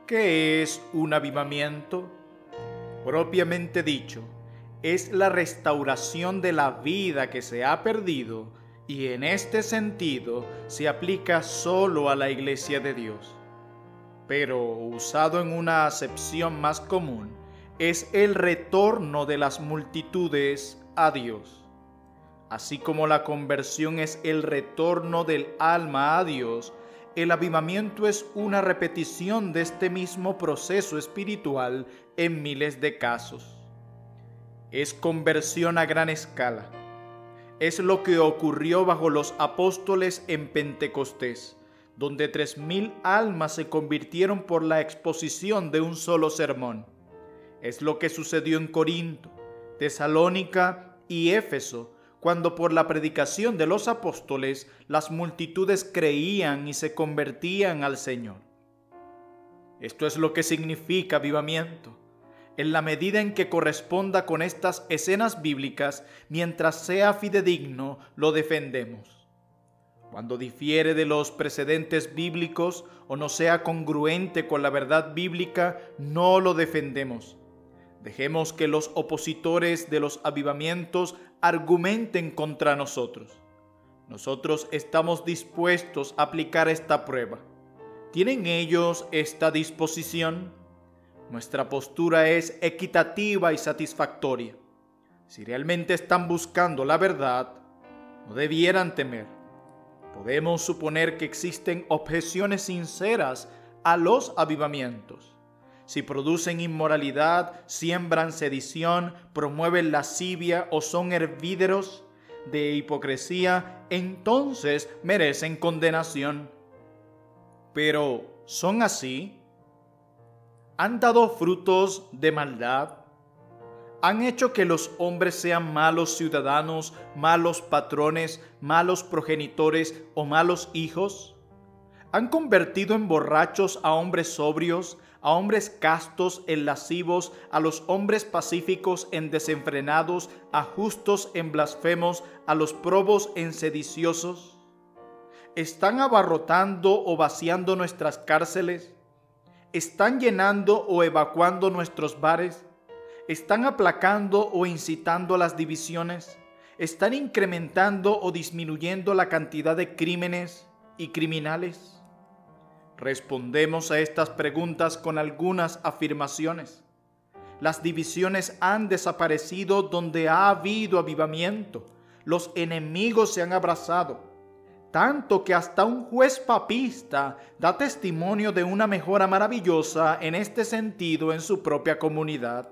¿Qué es un avivamiento? Propiamente dicho, es la restauración de la vida que se ha perdido y en este sentido se aplica solo a la Iglesia de Dios. Pero usado en una acepción más común, es el retorno de las multitudes a Dios. Así como la conversión es el retorno del alma a Dios, el avivamiento es una repetición de este mismo proceso espiritual en miles de casos. Es conversión a gran escala. Es lo que ocurrió bajo los apóstoles en Pentecostés, donde 3,000 almas se convirtieron por la exposición de un solo sermón. Es lo que sucedió en Corinto, Tesalónica y Éfeso, cuando por la predicación de los apóstoles las multitudes creían y se convertían al Señor. Esto es lo que significa avivamiento. En la medida en que corresponda con estas escenas bíblicas, mientras sea fidedigno, lo defendemos. Cuando difiere de los precedentes bíblicos o no sea congruente con la verdad bíblica, no lo defendemos. Dejemos que los opositores de los avivamientos argumenten contra nosotros. Nosotros estamos dispuestos a aplicar esta prueba. ¿Tienen ellos esta disposición? Nuestra postura es equitativa y satisfactoria. Si realmente están buscando la verdad, no debieran temer. Podemos suponer que existen objeciones sinceras a los avivamientos. Si producen inmoralidad, siembran sedición, promueven lascivia o son hervíderos de hipocresía, entonces merecen condenación. Pero, ¿son así? ¿Han dado frutos de maldad? ¿Han hecho que los hombres sean malos ciudadanos, malos patrones, malos progenitores o malos hijos? ¿Han convertido en borrachos a hombres sobrios, a hombres castos en lascivos, a los hombres pacíficos en desenfrenados, a justos en blasfemos, a los probos en sediciosos? ¿Están abarrotando o vaciando nuestras cárceles? ¿Están llenando o evacuando nuestros bares? ¿Están aplacando o incitando las divisiones? ¿Están incrementando o disminuyendo la cantidad de crímenes y criminales? Respondemos a estas preguntas con algunas afirmaciones. Las divisiones han desaparecido donde ha habido avivamiento. Los enemigos se han abrazado, tanto que hasta un juez papista da testimonio de una mejora maravillosa en este sentido en su propia comunidad.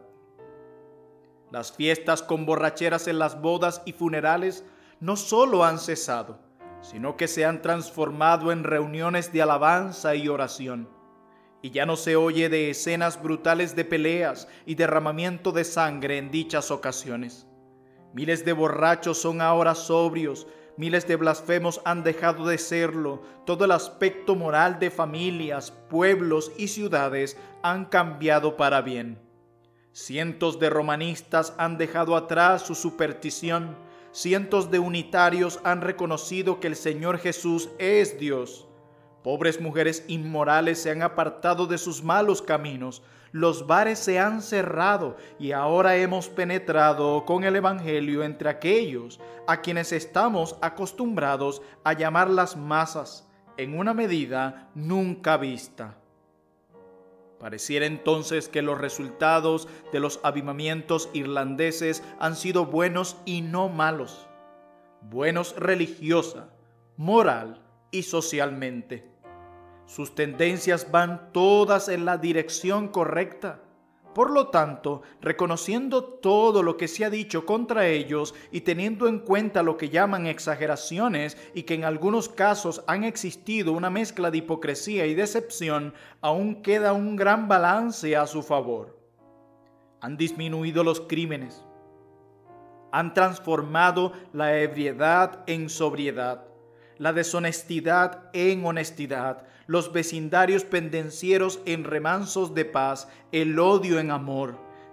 Las fiestas con borracheras en las bodas y funerales no solo han cesado, sino que se han transformado en reuniones de alabanza y oración. Y ya no se oye de escenas brutales de peleas y derramamiento de sangre en dichas ocasiones. Miles de borrachos son ahora sobrios, miles de blasfemos han dejado de serlo, todo el aspecto moral de familias, pueblos y ciudades han cambiado para bien. Cientos de romanistas han dejado atrás su superstición. Cientos de unitarios han reconocido que el Señor Jesús es Dios. Pobres mujeres inmorales se han apartado de sus malos caminos. Los bares se han cerrado y ahora hemos penetrado con el Evangelio entre aquellos a quienes estamos acostumbrados a llamar las masas, en una medida nunca vista. Pareciera entonces que los resultados de los avivamientos irlandeses han sido buenos y no malos, buenos religiosa, moral y socialmente. Sus tendencias van todas en la dirección correcta. Por lo tanto, reconociendo todo lo que se ha dicho contra ellos y teniendo en cuenta lo que llaman exageraciones y que en algunos casos han existido una mezcla de hipocresía y decepción, aún queda un gran balance a su favor. Han disminuido los crímenes. Han transformado la ebriedad en sobriedad, la deshonestidad en honestidad, los vecindarios pendencieros en remansos de paz, el odio en amor.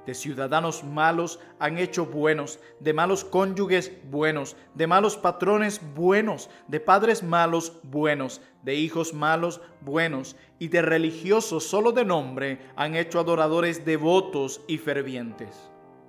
De ciudadanos malos han hecho buenos, de malos cónyuges buenos, de malos patrones buenos, de padres malos buenos, de hijos malos buenos, y de religiosos solo de nombre han hecho adoradores devotos y fervientes.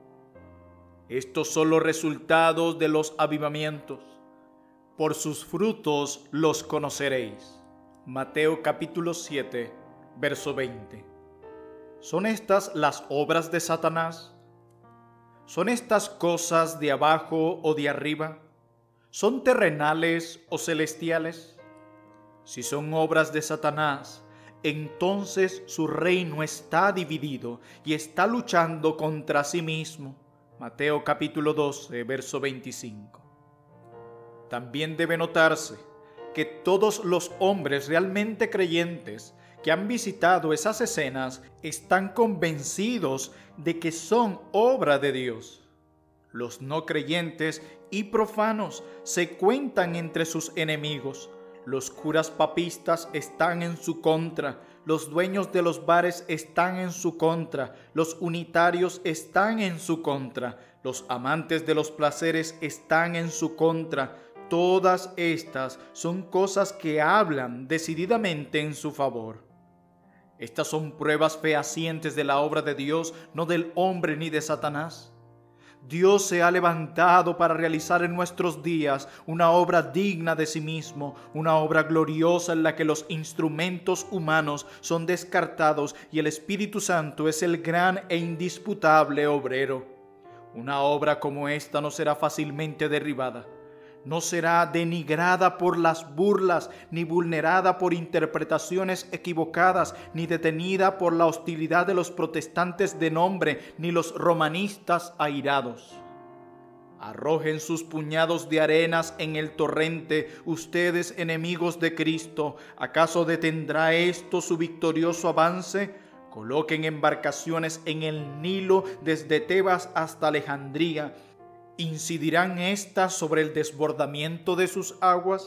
Estos son los resultados de los avivamientos. Por sus frutos los conoceréis. Mateo capítulo 7, verso 20. ¿Son estas las obras de Satanás? ¿Son estas cosas de abajo o de arriba? ¿Son terrenales o celestiales? Si son obras de Satanás, entonces su reino está dividido y está luchando contra sí mismo. Mateo capítulo 12, verso 25. También debe notarse que todos los hombres realmente creyentes que han visitado esas escenas están convencidos de que son obra de Dios. Los no creyentes y profanos se cuentan entre sus enemigos. Los curas papistas están en su contra. Los dueños de los bares están en su contra. Los unitarios están en su contra. Los amantes de los placeres están en su contra. Todas estas son cosas que hablan decididamente en su favor. Estas son pruebas fehacientes de la obra de Dios, no del hombre ni de Satanás. Dios se ha levantado para realizar en nuestros días una obra digna de sí mismo, una obra gloriosa en la que los instrumentos humanos son descartados y el Espíritu Santo es el gran e indisputable obrero. Una obra como esta no será fácilmente derribada. No será denigrada por las burlas, ni vulnerada por interpretaciones equivocadas, ni detenida por la hostilidad de los protestantes de nombre, ni los romanistas airados. Arrojen sus puñados de arenas en el torrente, ustedes enemigos de Cristo. ¿Acaso detendrá esto su victorioso avance? Coloquen embarcaciones en el Nilo desde Tebas hasta Alejandría. ¿Incidirán éstas sobre el desbordamiento de sus aguas?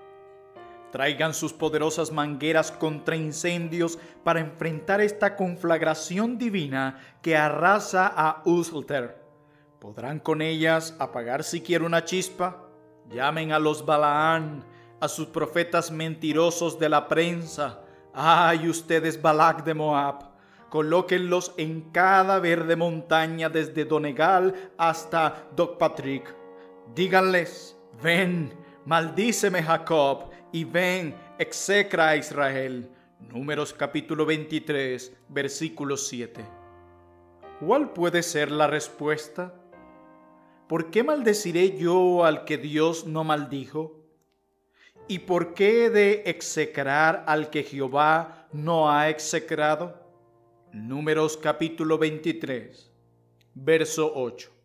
Traigan sus poderosas mangueras contra incendios para enfrentar esta conflagración divina que arrasa a Ulster. ¿Podrán con ellas apagar siquiera una chispa? Llamen a los Balaán, a sus profetas mentirosos de la prensa. ¡Ay, ustedes Balac de Moab! Colóquenlos en cada verde montaña desde Donegal hasta Dochpatrick. Díganles, ven, maldíceme Jacob, y ven, execra a Israel. Números capítulo 23, versículo 7. ¿Cuál puede ser la respuesta? ¿Por qué maldeciré yo al que Dios no maldijo? ¿Y por qué he de execrar al que Jehová no ha execrado? Números capítulo 23, verso 8.